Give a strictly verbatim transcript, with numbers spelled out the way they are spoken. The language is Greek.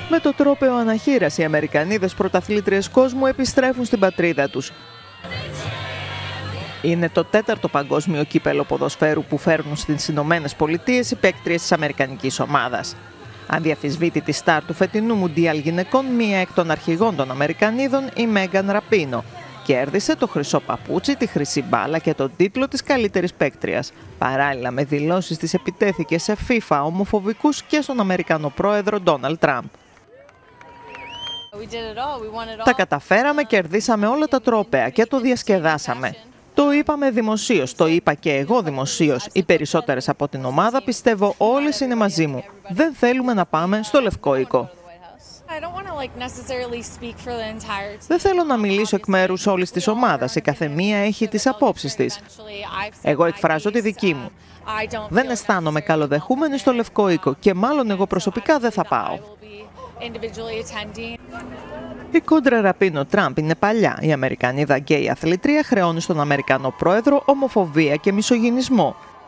Με το τρόπαιο αναχήρας, οι Αμερικανίδες πρωταθλήτριες κόσμου επιστρέφουν στην πατρίδα τους. Είναι το τέταρτο παγκόσμιο κύπελλο ποδοσφαίρου που φέρνουν στις Ηνωμένες Πολιτείες οι παίκτριες της αμερικανικής ομάδας. Αδιαφυσβήτητη στάρ του φετινού Μουντιάλ γυναικών, μία εκ των αρχηγών των Αμερικανίδων, η Μέγκαν Ραπίνο, κέρδισε το χρυσό παπούτσι, τη χρυσή μπάλα και τον τίτλο της καλύτερης παίκτριας. Παράλληλα με δηλώσεις της επιτέθηκε σε FIFA, ομοφοβικούς και στον Αμερικανό πρόεδρο Ντόναλντ Τραμπ. Τα καταφέραμε, κερδίσαμε όλα τα τρόπαια και το διασκεδάσαμε. Το είπαμε δημοσίως, το είπα και εγώ δημοσίως. Οι περισσότερες από την ομάδα, πιστεύω όλες είναι μαζί μου. Δεν θέλουμε να πάμε στο Λευκό Οίκο. Δεν θέλω να μιλήσω εκ μέρους όλης της ομάδας, η καθεμία έχει τις απόψεις της. Εγώ εκφράζω τη δική μου. Δεν αισθάνομαι καλοδεχούμενη στο Λευκό Οίκο και μάλλον εγώ προσωπικά δεν θα πάω. Η κόντρα Ραπίνο-Τραμπ είναι παλιά. Η Αμερικανίδα γκέι αθλήτρια χρεώνει στον Αμερικανό πρόεδρο ομοφοβία και μισογυνισμό.